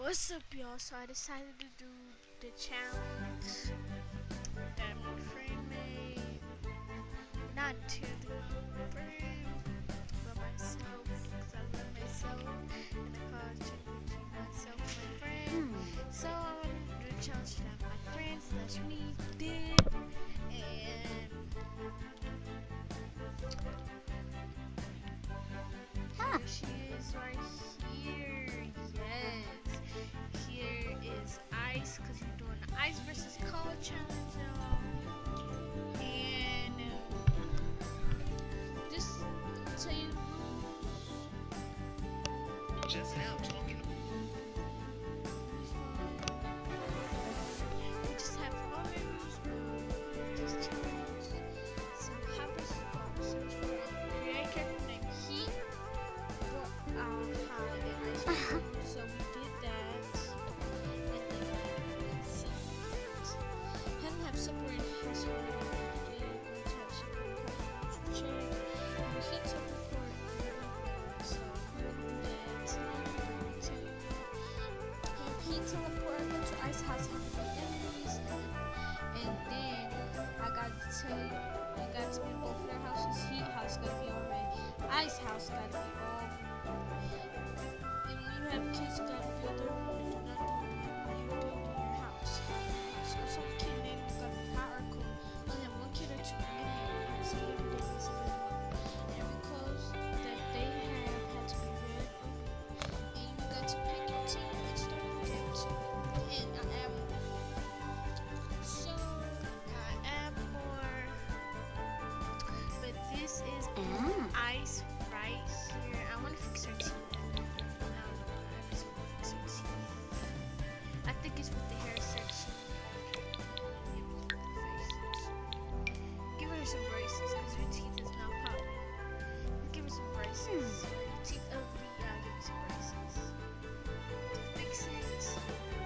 What's up, y'all? So I decided to do the challenge that my friend made. Not to do my friend, but myself, because I love myself and I constantly keep myself my friend. So I wanted to do a challenge that my friend slash me did, and here she is right here. Yes. Here is ice, because we're doing the ice versus cold challenge, y'all. And just tell you the rules. Just now talking. We just have all the rules for this challenge. So how does it go? So create a character named Heat. So we did that, and then let's see. Hadn't have separated household. We did going to have separated check. We hit to report, so we'll do that. He teleported to Ice House and the enemies, and then I got to tell you, I got to be both their houses. Heat house gotta be all red. Ice house gotta be all. And when you have kids, you gotta build their room and do not do what you build in your house. So some kid named gotta be hot or cold. Only have one kid or two. So every day is a good one. Every clothes that they have had to be red or blue. And you got to pick your team and start with them too. And I add more. So I add more. But this is ice right here. I wanna fix her teeth. I think it's with the hair section. Give her some braces because her teeth is not popping. Give her some braces. Her teeth ugly, yeah, give her some braces. Makes sense.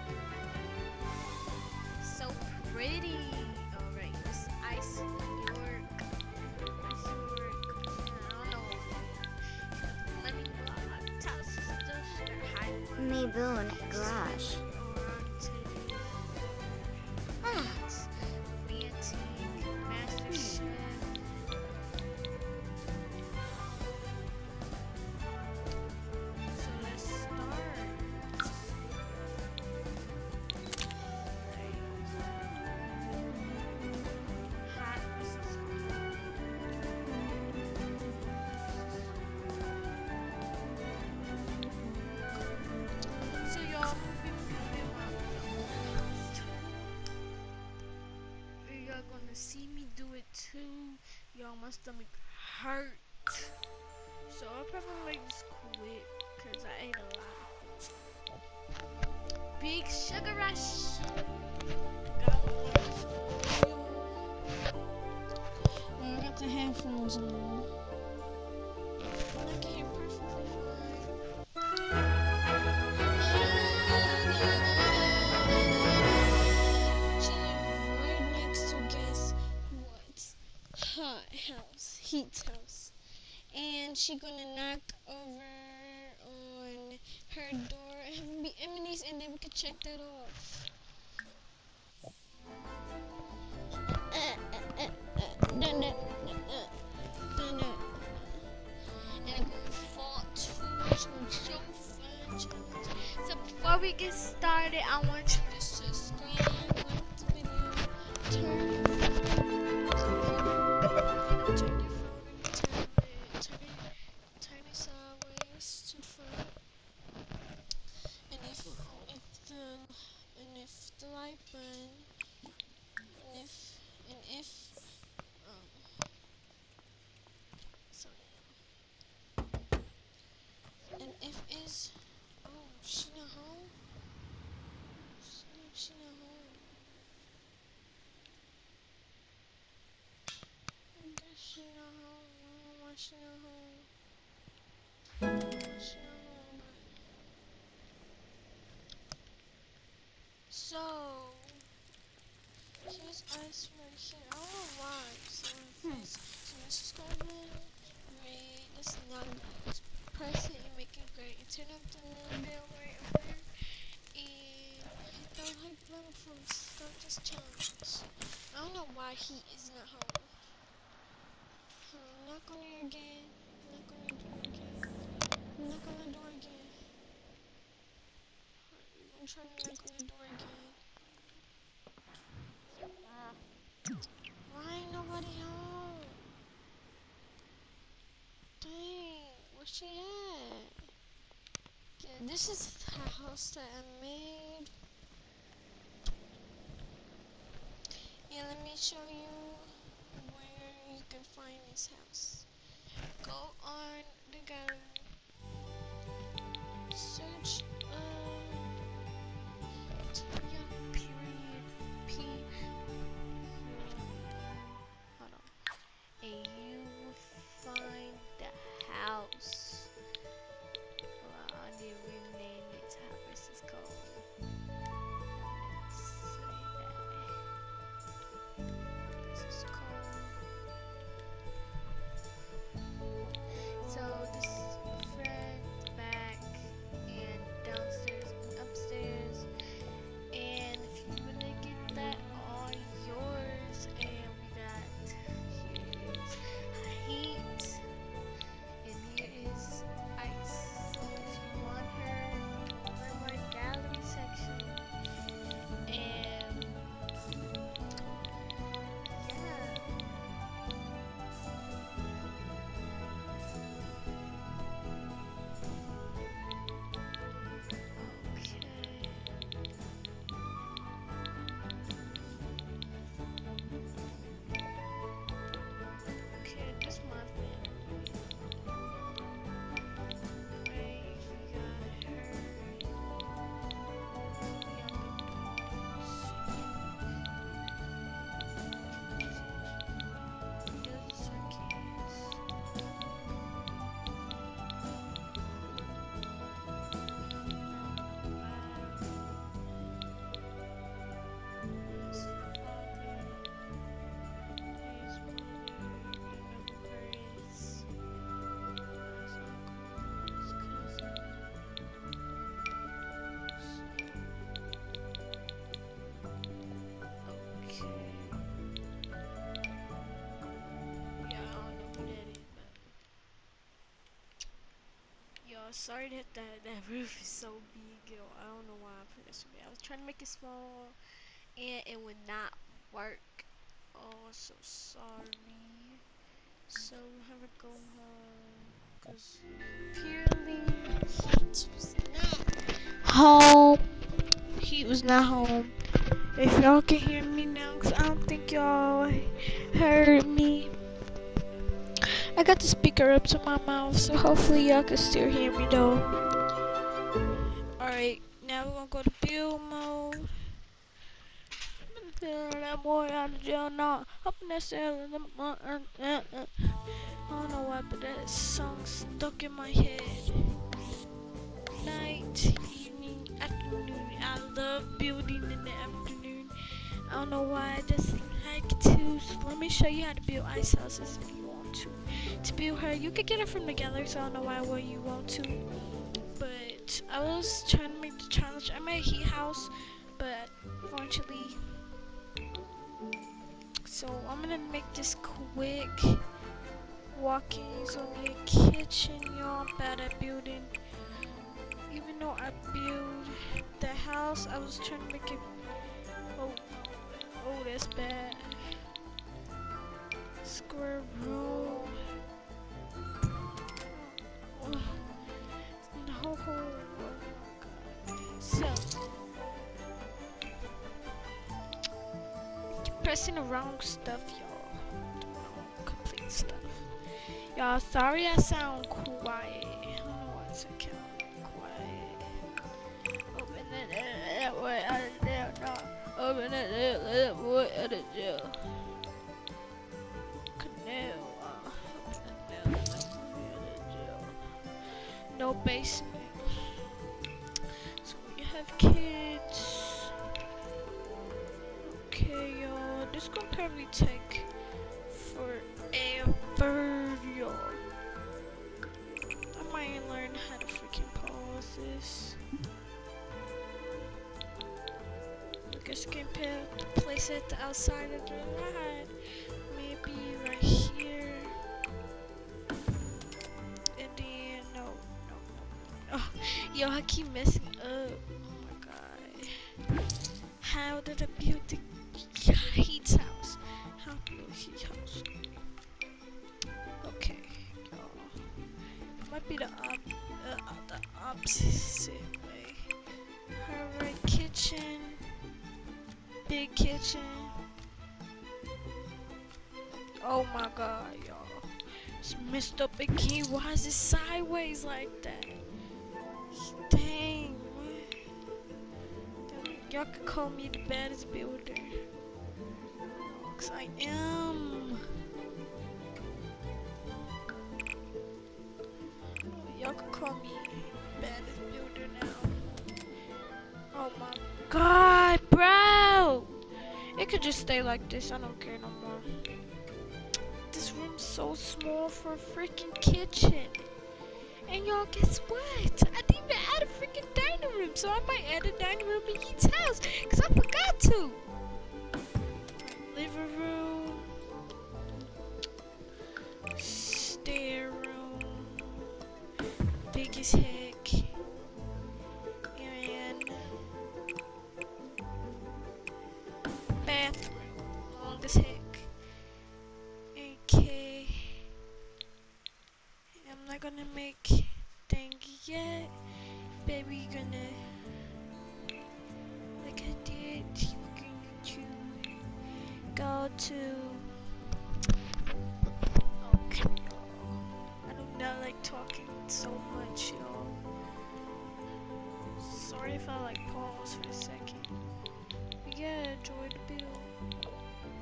So pretty. Alright, this Ice York. Ice York. I don't know. Money block. Top stuff. High. Mayboon, gosh. Gonna see me do it too. Y'all, my stomach hurt. So I'll probably like this quick because I ate a lot. Big sugar rush. I got the headphones on. I can hear perfectly fine. Heat's house, and she gonna knock over on her door and be enemies, and then we can check that off. And I'm gonna fall too. So fun. So before we get started, I want you to subscribe, like the video, turn your sideways to front, and if the light button, and if is, oh, she not home. She not home. She not home. Why she not home? She not home. So here's ice right here. I don't know why. So this is going to read. It's not. Press it and make it great. And turn up the little bell right over there. why he is not home. Knock on it again. Knock on the door again. Knock on the door again. I'm trying to knock on the door again. Why ain't nobody home? Dang, where's she at? Yeah, this is the house that I made. Yeah, let me show you where you can find this house. Go on the gallery. Search Tanya period P. Hold on. And you will find the house. Well, I need to rename it to how this is called. Let's say that. This is called. So this is front, back, and downstairs and upstairs. And if you wanna get that all yours, and we got here is heat, and here is ice. So if you want her, we're my gallery section, and yeah. Okay, this my family. Right, we got her. Here's her keys. His father, his mother, remember his uncle, his cousin. Okay. Yeah, I don't know who that is, but yo, sorry that that roof is so big, yo. I don't know why I put it so big. I was trying to make it small, and it would not work. Oh, so sorry. So we have to go home because purely he was not home. He was not home. If y'all can hear me now, cause I don't think y'all heard me. I got the speaker up to my mouth, so hopefully y'all can still hear me though. Alright, now we're gonna go to build mode. That boy out of jail now. Up in that cell. I don't know why, but that song stuck in my head. Night, evening, afternoon. I love building in the afternoon. I don't know why. I just like to. So let me show you how to build ice houses if you want to. To build her, you could get it from the gallery. So I don't know why you want to. But I was trying to make the challenge. I made a heat house, but unfortunately. So I'm gonna make this quick. Walking is only a kitchen, y'all. I'm bad at building. Even though I build the house, I was trying to make it. Oh, that's bad. Square room. No. So. Pressing the wrong stuff, y'all. The wrong complete stuff. Y'all, sorry I sound quiet. I don't know why it's okay. Quiet. Open it that way out of jail. No. Open it that way out of jail. Canal. Open it that way out of jail. No basement. So we have kids. Okay, y'all, this gonna probably take forever, y'all. I might learn how to freaking pause this. Look guess we can place it outside of the ride. Maybe right here. And then no. Oh, yo, I keep messing up. Oh my god. How did I build the Heat's house? How build Heat's house? Okay, y'all. It might be the opposite way. Alright, kitchen. Big kitchen. Oh my god, y'all. It's messed up again. Why is it sideways like that? Dang. Y'all could call me the baddest builder. Cause I am. Y'all could call me baddest builder now. Oh my god, bro! It could just stay like this. I don't care no more. This room's so small for a freaking kitchen. And y'all, guess what? I didn't even add a freaking dining room, so I might add a dining room in each house, cause I forgot to. Living room, stair room, big as heck, and bathroom, long as heck. Okay, I'm not gonna make thingy yet. Baby, gonna, like I did, we're going to go to, okay, I do not like talking so much, y'all. Sorry if I like pause for a second. But yeah, enjoy the build.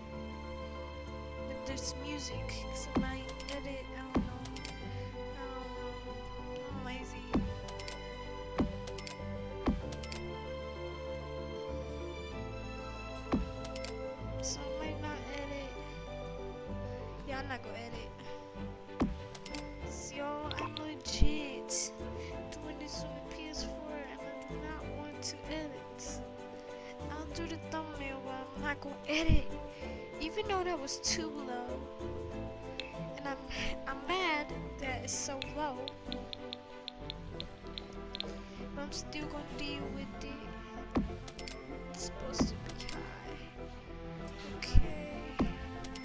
With this music, cause I might edit, I don't know. I'm lazy. So I might not edit. Yeah, I'm not gonna edit. So, y'all, I'm legit doing this on the PS4 and I do not want to edit. I'll do the thumbnail, but I'm not gonna edit. Even though that was too low. And I'm mad that it's so low. But I'm still gonna deal with it. It's supposed to be high. Okay.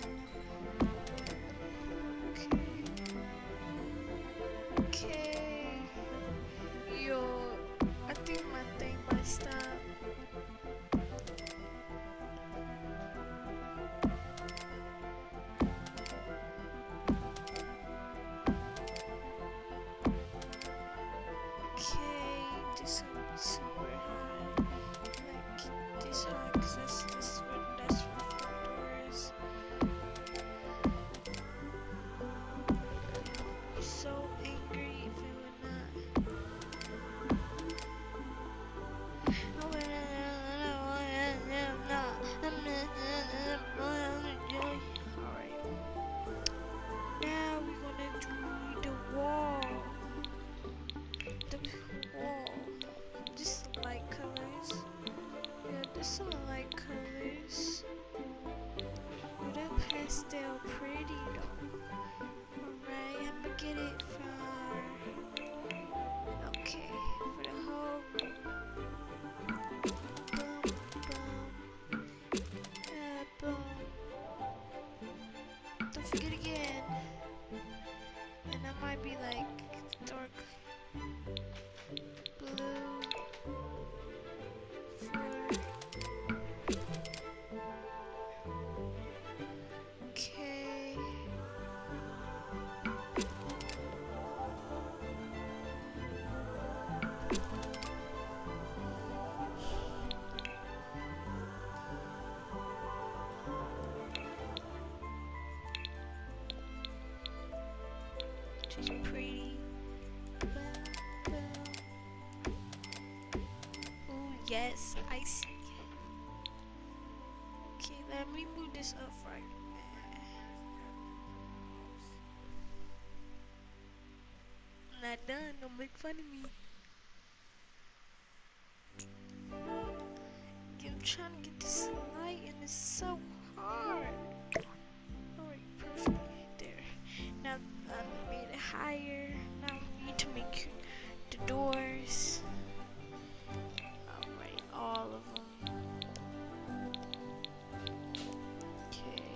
Okay. Yo, I think my thing might stop. Okay, this will be super high. Like this high, cause that's where the front door is. I'm so angry if it would not. Alright. Now we're gonna do the wall. The wall. Just light colors. Yeah, there's some light colors. But that pastel pretty though. Alright, I'm gonna get it from. Okay, for the whole room. Boom, boom, boom. Don't forget again. And that might be like dark blue for. Okay. She's pretty. Oh yes, I see. Okay, let me move this up right. Not done. Don't make fun of me. Getting trying to get this light and it's so hard. Alright, perfect. There. Now I made it higher. Now we need to make the doors. Alright, all of them. Okay.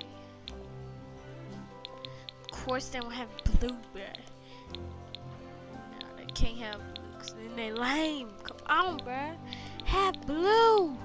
Of course they won't have blue, bruh. No, they can't have blue because then they lame. Come on, bruh. Have blue.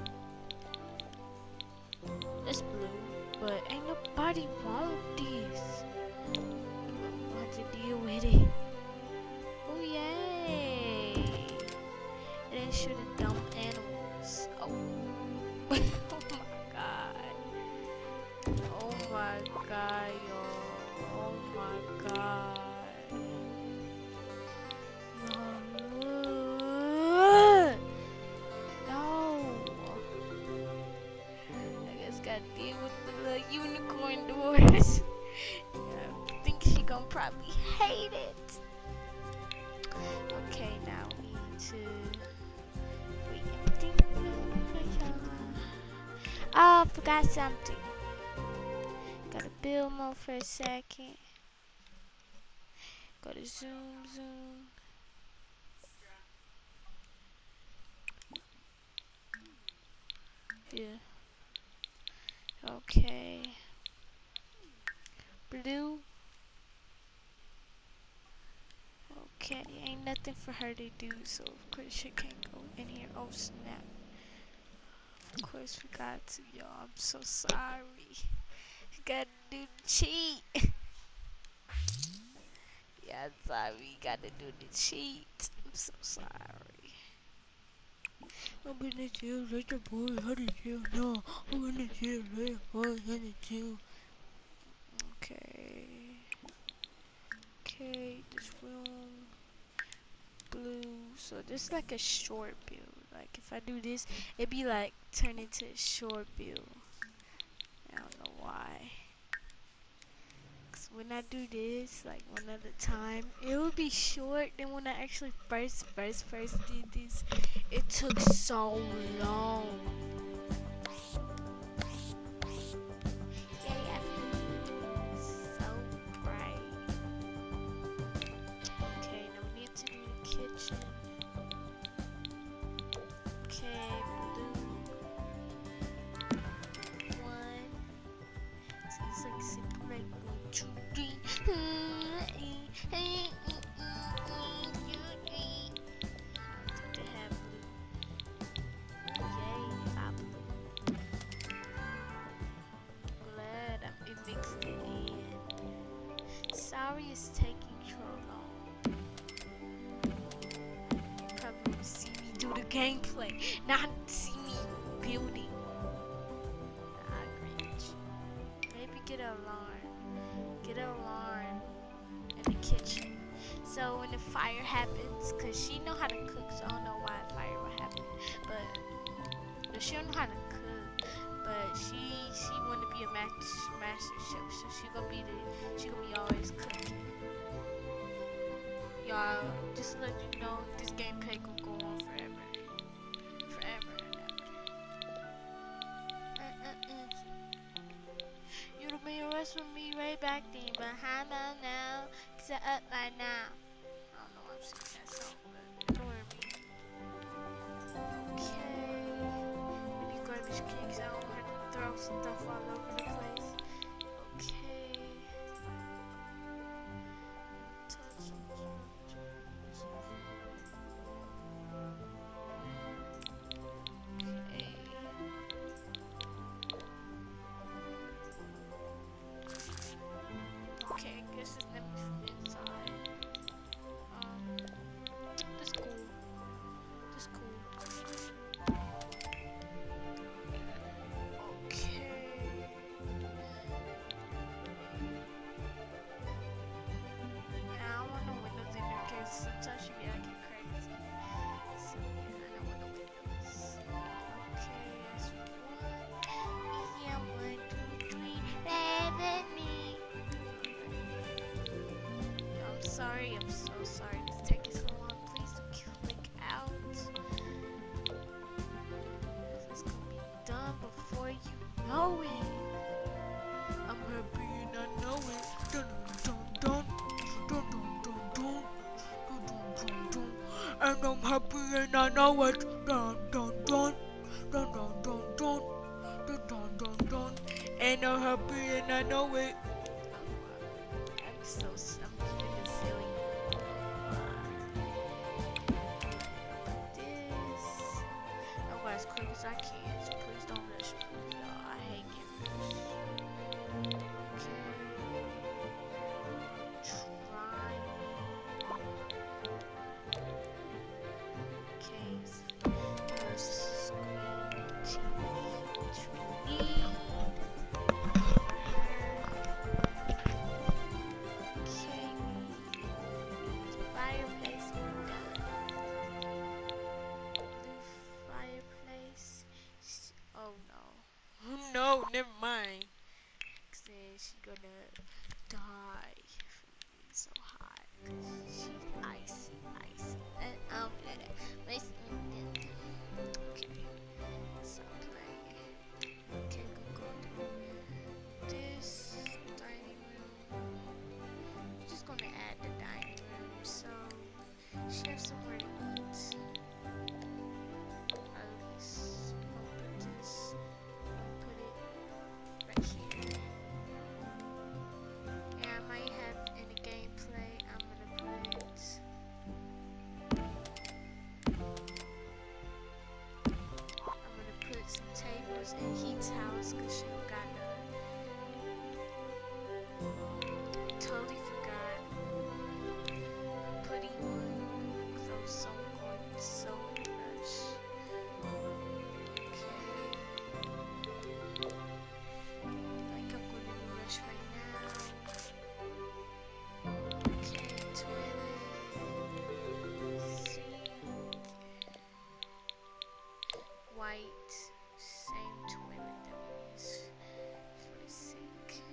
It's blue, but ain't nobody want this. I'm about to deal with it. Oh yay! It ain't shooting dumb animals. Oh. Oh my god. Oh my god, y'all. Oh my god. Gotta deal with the little unicorn doors. Yeah, I think she gonna probably hate it. Okay, now we need to wait. Oh, I forgot something. Gotta build mode for a second. Go to zoom. Yeah. Okay. Blue. Okay, ain't nothing for her to do, so of course she can't go in here. Oh snap. Of course we got to, y'all. I'm so sorry. Gotta do the cheat. Yeah, I'm sorry. Gotta do the cheat. I'm so sorry. I'm gonna jail like a boy, how to jail now. I'm gonna jail like a boy, how to jail. Okay, this room, blue. So this is like a short build. Like if I do this, it'd be like turn into a short build. I don't know why. Cause when I do this, like one at a time, it would be short. Then when I actually first did this, it took so long. Sorry it's taking so long. Probably won't see me do the gameplay, not see me building. Maybe get an alarm in the kitchen. So when the fire happens, cause she know how to cook, so I don't know why fire will happen. But she don't know how to cook. But she want to be a master chef, so she gonna be always cooking. Y'all, just to let you know, this gameplay gonna go on forever and ever. You don't be arrested with me way back then, but how about now? Cause I up right now. I don't know why I'm singing that song, but ignore me. Okay. Maybe garbage cans, I don't have to throw stuff all over the place. Okay. Okay, I guess it's never from inside. That's cool. Okay. know it. I'm happy and I know it. Dun dun dun dun dun dun dun dun dun dun dun. And I'm happy and I know it. Dun dun dun dun dun dun dun dun dun dun dun. And I'm happy and I know it. I'm keeping it silly. This. I'll go as quick as I can. So please don't rush me, y'all. I hate getting rushed. No, never mind. Cause then she's gonna die from being so hot. Cause she's icy. Okay. So play. Okay, go to this dining room. I'm just gonna add the dining room so she has somewhere to eat. At least I'll put this. Put it right here. And I might have in the gameplay, I'm gonna put some tables in Heat's house because she don't got none. Totally forgot putting one. So I'm so rush. Like I'm going to rush right now. Okay, toilet, sink, white, same toilet that we use for the sink.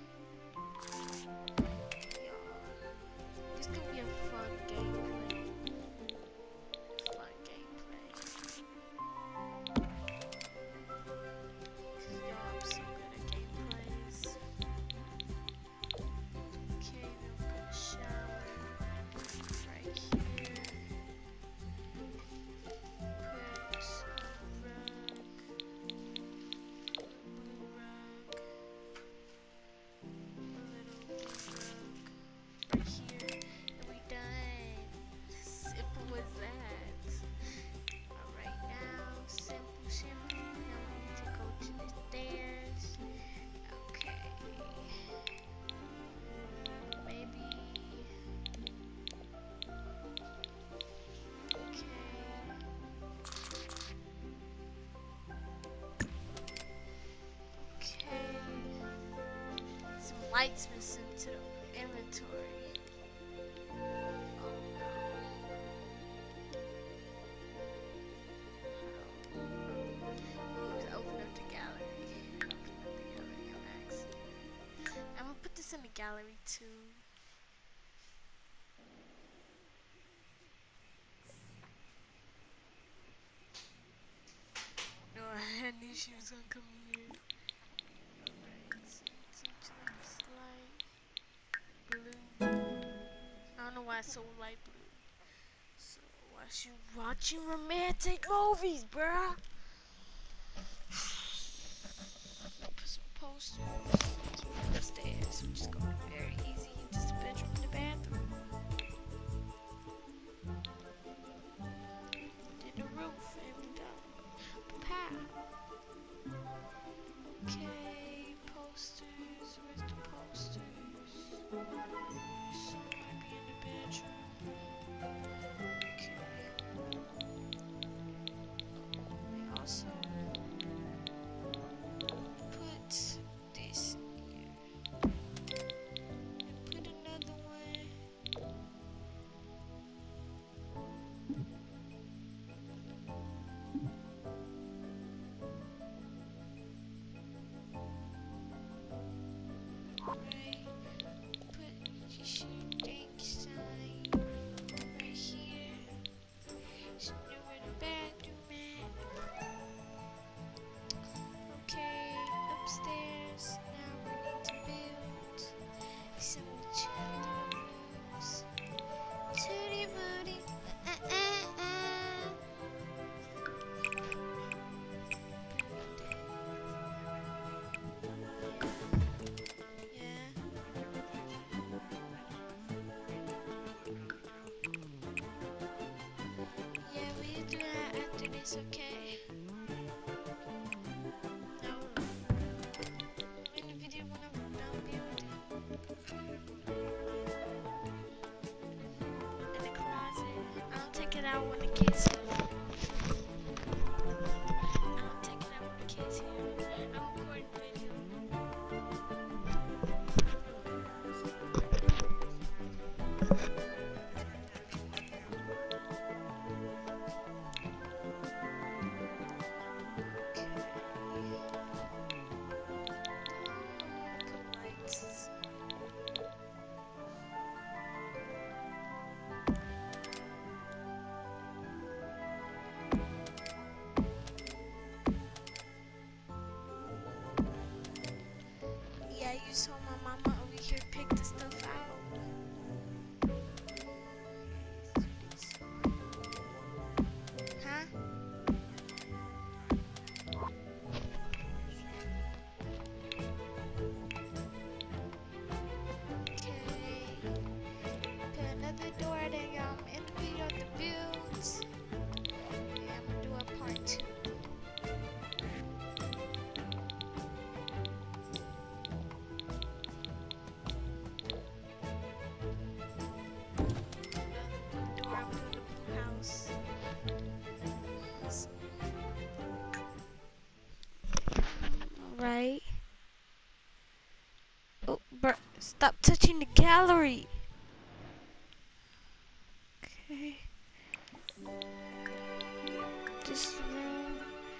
Y'all, this could be a fun gameplay. I'm so good at gameplays. Okay, then we're gonna shower right here. Put a rug, blue rug, a little blue rug right here, and we done. Simple as that. Alright, now simple. Now we need to go to the stairs. Okay. Maybe. Okay. Some lights missing to the inventory. I'm gonna put this in the gallery too. No, I knew she was gonna come here. Alright, so turn this light blue. I don't know why it's so light blue. So why you watching romantic movies, bruh? Put some posters. Upstairs, which is gonna be very easy. Just a bedroom and a bathroom. Did the roof and we done. Pow. Okay, posters. Where's the posters? Some might be in the bedroom. Okay. We also put this in here. out when the kids here. I'm taking out when the kids here. I'm recording video. Yeah, you saw my mama over here pick the stuff out. Huh? Okay. Put another door there, y'all. I'm in the video of the builds. Yeah, I'm gonna do a part 2. Right. Oh, stop touching the gallery. Okay. This room.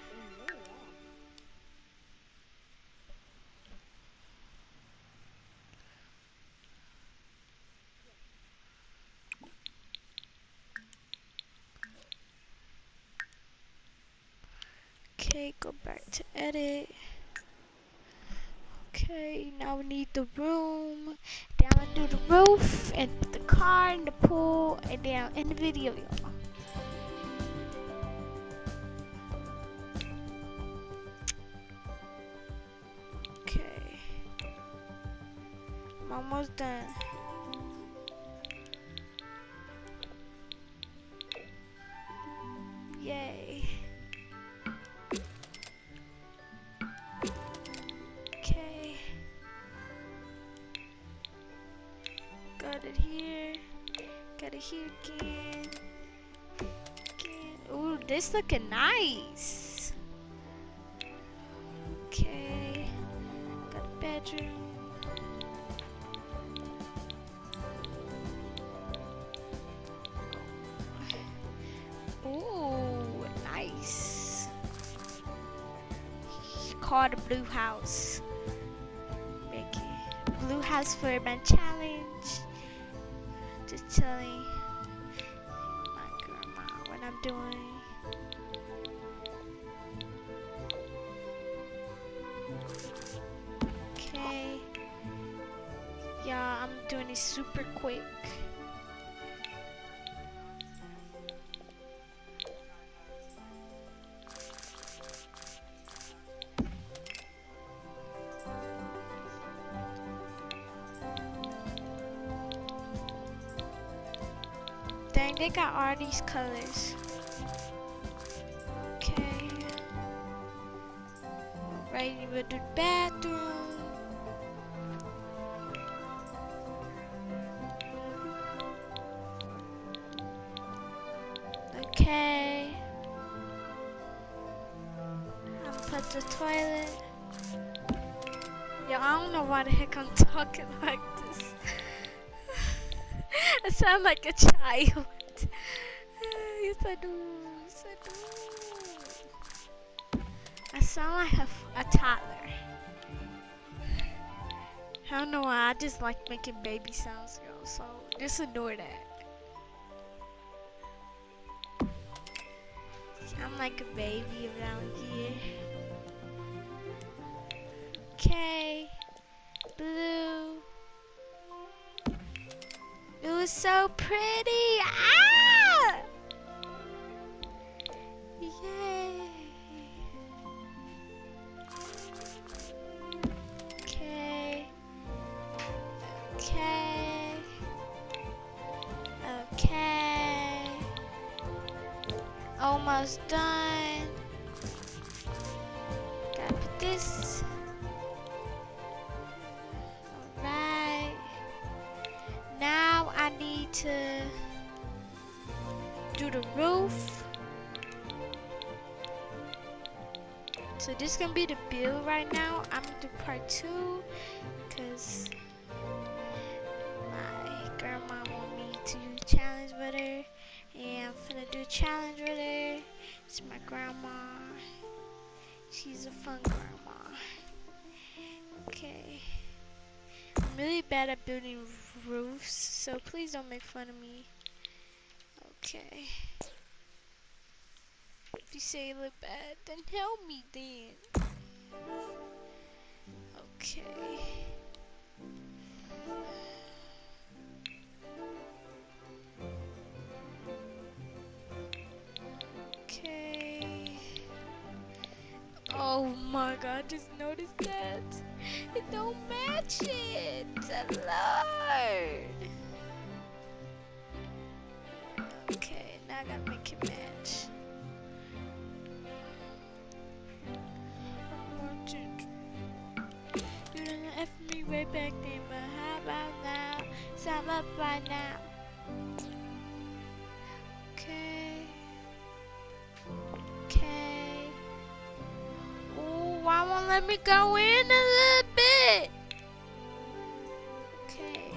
Okay, go back to edit. Okay, now we need the room. Then I'm gonna do the roof and the car and the pool, and then I'll end the video, y'all. Okay, I'm almost done. Yay. Okay. Got it here. Got it here again. Ooh, this looking nice. Okay. Got a bedroom. Ooh, nice. Called the Blue House. Make it Blue House for my challenge. Just telling my grandma what I'm doing. Okay. Yeah, I'm doing it super quick. Dang, they got all these colors. Okay. Right, we'll do the bathroom. Okay. I'm put the toilet. Yo, I don't know why the heck I'm talking like this. I sound like a child. Yes, I do. Yes, I do. I sound like a toddler. I don't know why. I just like making baby sounds, girl. So just ignore that. I'm like a baby around here. Okay. Blue. It was so pretty. Ah! Yay. Okay. Okay. Okay. Almost done. Gotta put this. Alright. Now I need to do the roof. So this is gonna be the build right now. I'm gonna do part 2 because my grandma want me to challenge with her, and I'm finna do a challenge with her. It's my grandma. She's a fun grandma. Okay. I'm really bad at building roofs, so please don't make fun of me. Okay. If you say it look bad, then help me then. Okay. Okay. Oh my god, just noticed that. It don't match it. Lord. Okay, now I gotta make it match. You done F me way back then, but how about now? So I'm up right now. Okay. Okay. Oh, why won't let me go in a little bit? Okay.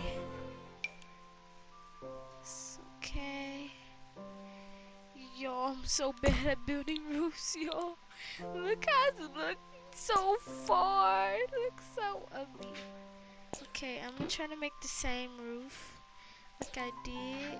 It's okay. Yo, I'm so bad at building roofs, yo. Look how it looks so far. It looks so ugly. Okay, I'm gonna try to make the same roof like I did.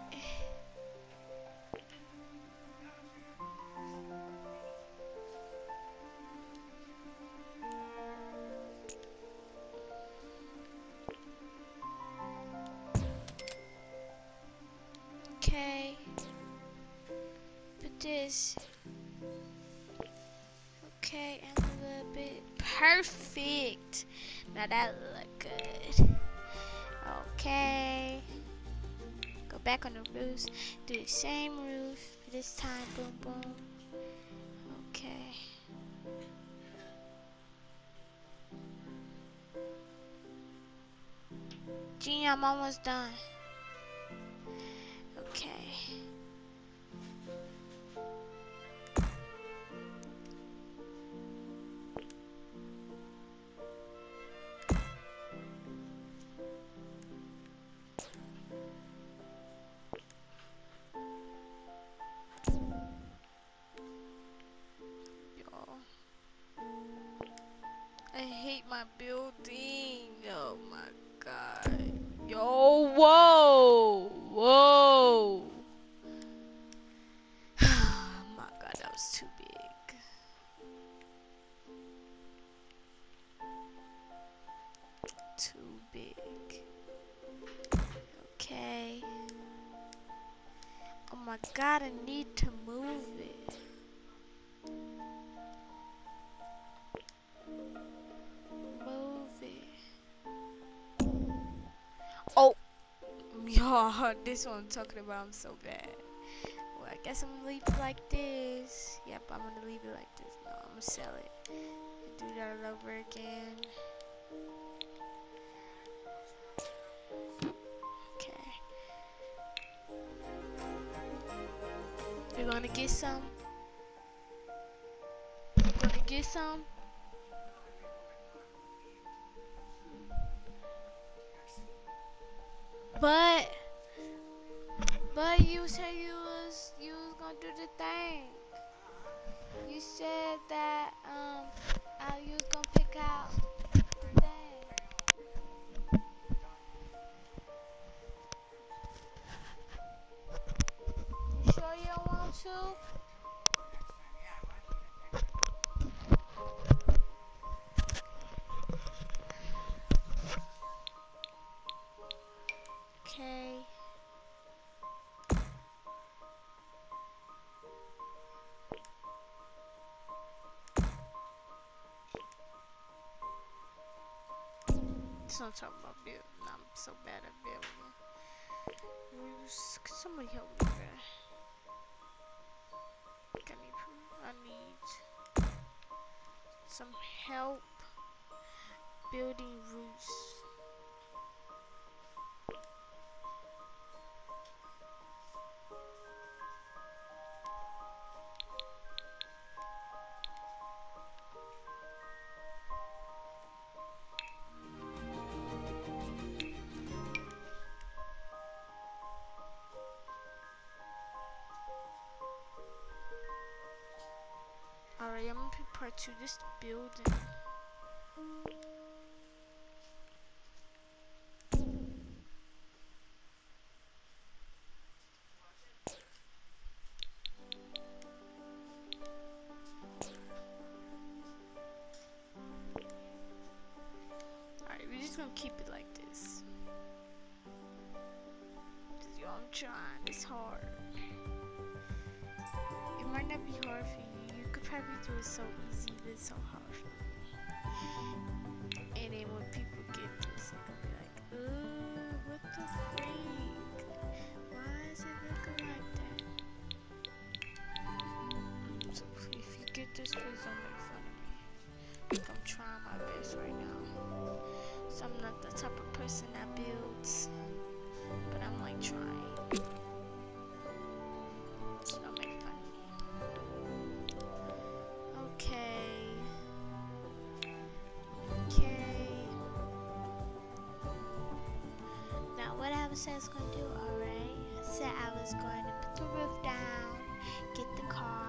Okay. Put this. Okay, and a little bit. Perfect. Now that look good. Okay. Go back on the roofs. Do the same roof. This time, boom, boom. Okay. Gee, I'm almost done. Okay. I hate my building. Oh my god. Yo, whoa. Whoa. Oh my god, that was too big. Too big. Okay. Oh my god, I need to move it. Oh, yo, this one I'm talking about, I'm so bad. Well, I guess I'm gonna leave it like this. Yep, I'm gonna leave it like this. No, I'm gonna sell it. Do that all over again. Okay. You're gonna get some? You're gonna get some? But you said you was gonna do the thing. You said that you was gonna pick out the thing. You sure you don't want to? Okay. That's what I'm talking about building. I'm so bad at building. Could somebody help me, bro? I need some help building roofs. play part 2. This building. Alright, we're just gonna keep it like this. Yo, I'm trying. It's hard. It might not be hard for you. You could probably do it so easy, but it's so hard for me. And then when people get this, they're gonna be like, ooh, what the freak? Why is it looking like that? So if you get this, please don't make fun of me. Like, I'm trying my best right now. So I'm not the type of person that builds, but I'm like trying. So don't make fun of me. Okay. Now what I said I was going to do, alright? I said I was going to put the roof down, get the car.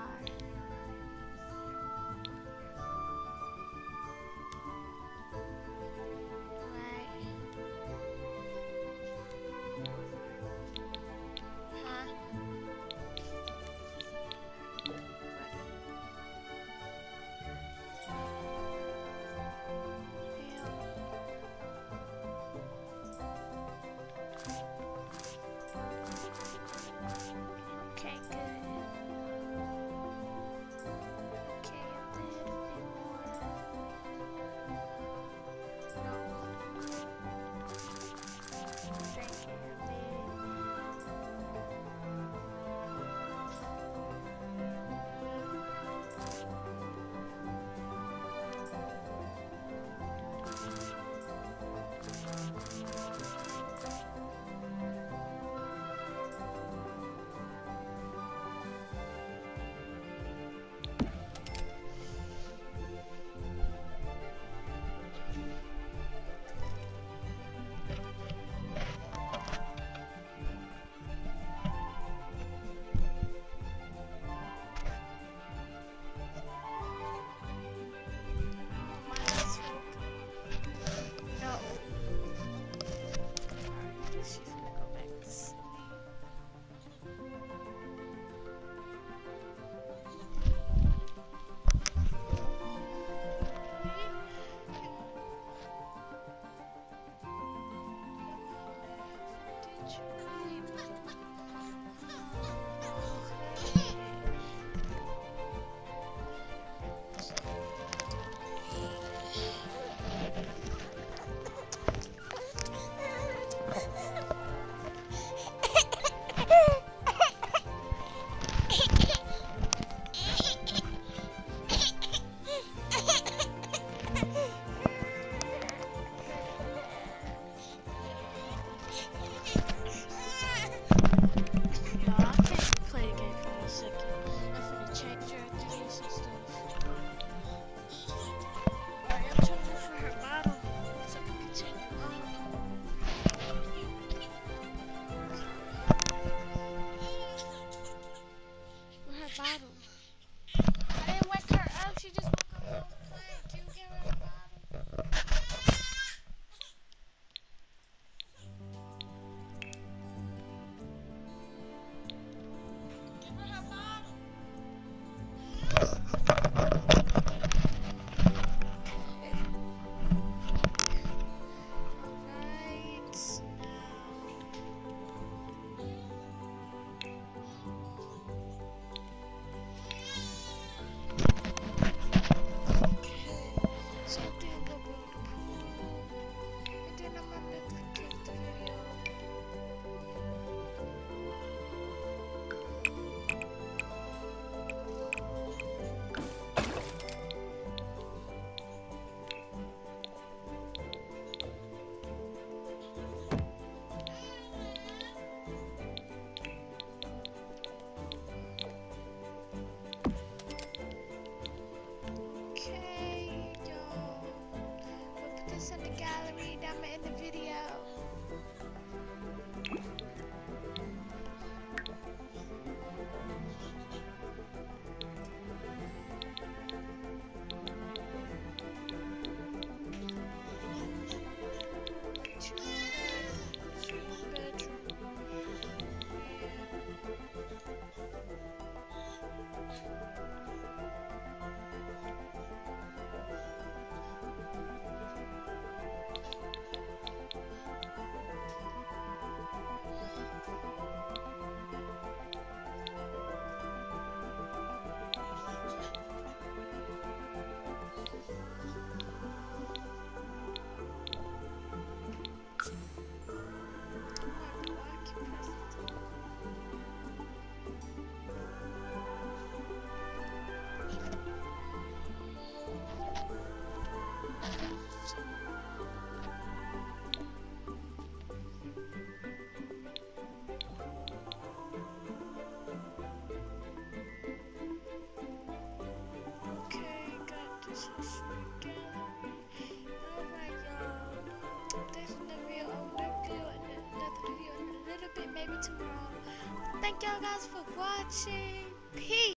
Alright, y'all. This is the real. We'll do another video in a little bit, maybe tomorrow. Thank y'all guys for watching. Peace.